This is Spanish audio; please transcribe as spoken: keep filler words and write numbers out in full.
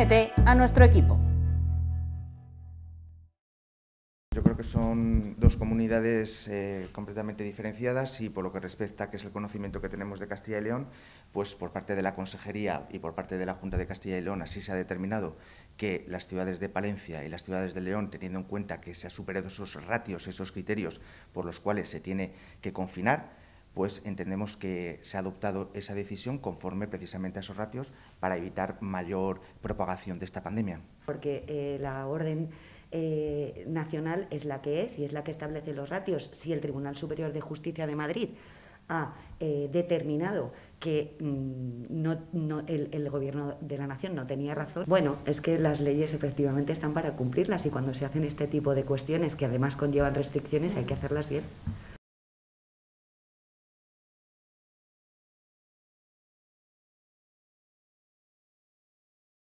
Únete a nuestro equipo. Yo creo que son dos comunidades eh, completamente diferenciadas y por lo que respecta a que es el conocimiento que tenemos de Castilla y León, pues por parte de la Consejería y por parte de la Junta de Castilla y León así se ha determinado que las ciudades de Palencia y las ciudades de León, teniendo en cuenta que se han superado esos ratios, esos criterios por los cuales se tiene que confinar, pues entendemos que se ha adoptado esa decisión conforme precisamente a esos ratios para evitar mayor propagación de esta pandemia. Porque eh, la orden eh, nacional es la que es y es la que establece los ratios. Si el Tribunal Superior de Justicia de Madrid ha eh, determinado que mmm, no, no, el, el Gobierno de la Nación no tenía razón, bueno, es que las leyes efectivamente están para cumplirlas y cuando se hacen este tipo de cuestiones que además conllevan restricciones hay que hacerlas bien.